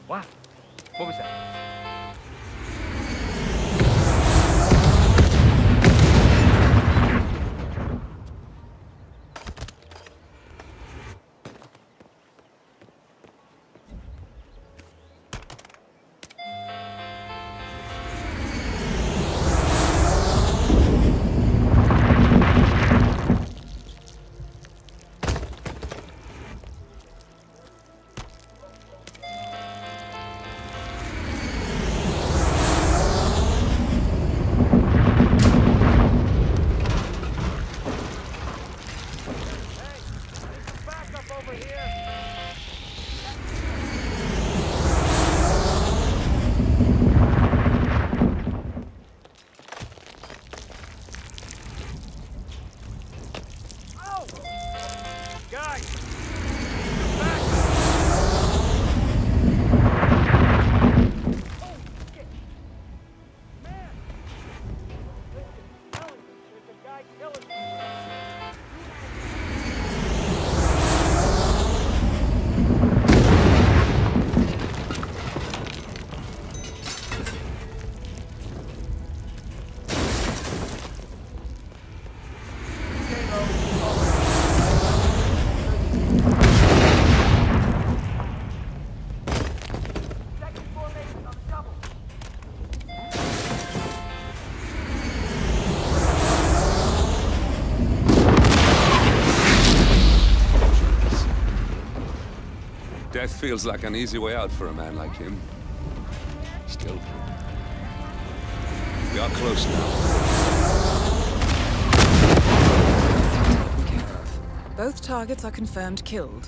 What? What was that? Death feels like an easy way out for a man like him. Still, we are close now. Taken care of. Both targets are confirmed killed.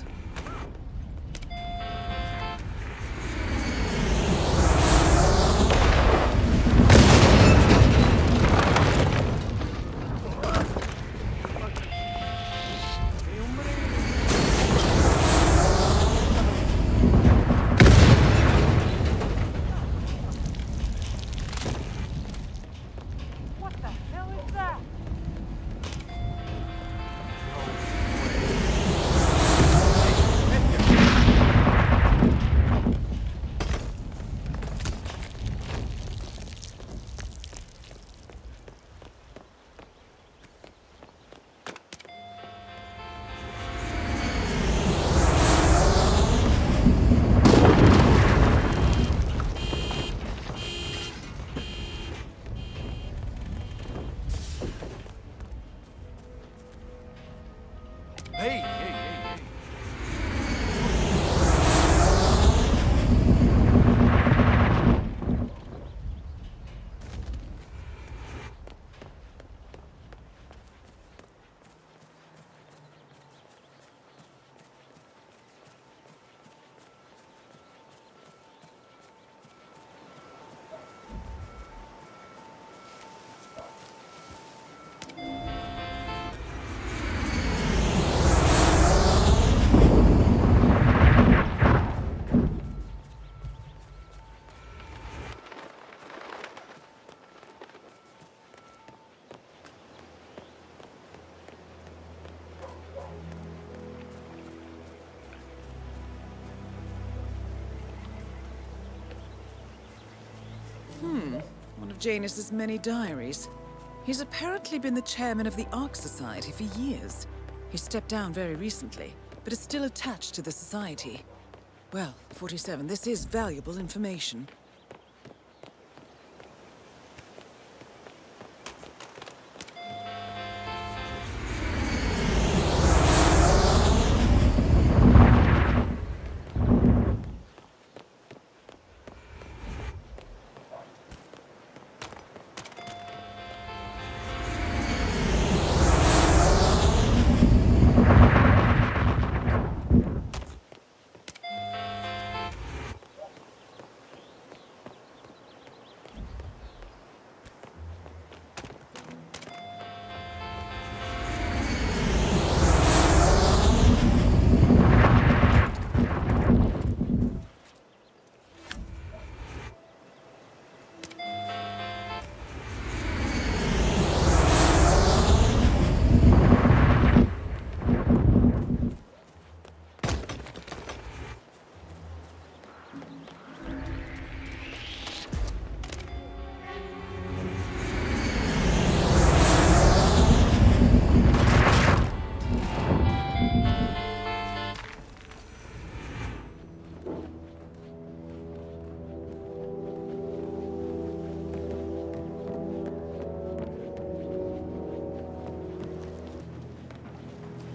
One of Janus's many diaries. He's apparently been the chairman of the Ark Society for years. He stepped down very recently, but is still attached to the Society. Well, 47, this is valuable information.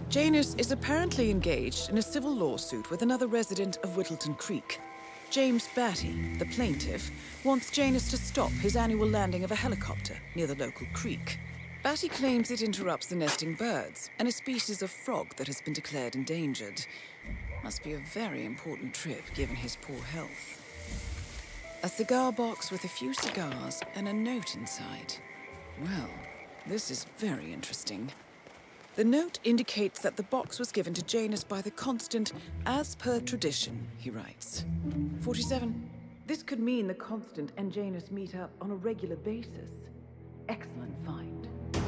Janus is apparently engaged in a civil lawsuit with another resident of Whittleton Creek. James Batty, the plaintiff, wants Janus to stop his annual landing of a helicopter near the local creek. Batty claims it interrupts the nesting birds and a species of frog that has been declared endangered. Must be a very important trip, given his poor health. A cigar box with a few cigars and a note inside. Well, this is very interesting. The note indicates that the box was given to Janus by the Constant, as per tradition, he writes. 47. This could mean the Constant and Janus meet up on a regular basis. Excellent find.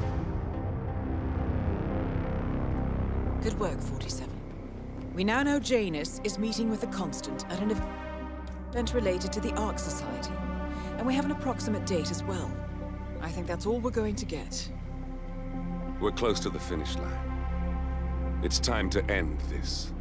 Good work, 47. We now know Janus is meeting with the Constant at an event related to the Ark Society, and we have an approximate date as well. I think that's all we're going to get. We're close to the finish line. It's time to end this.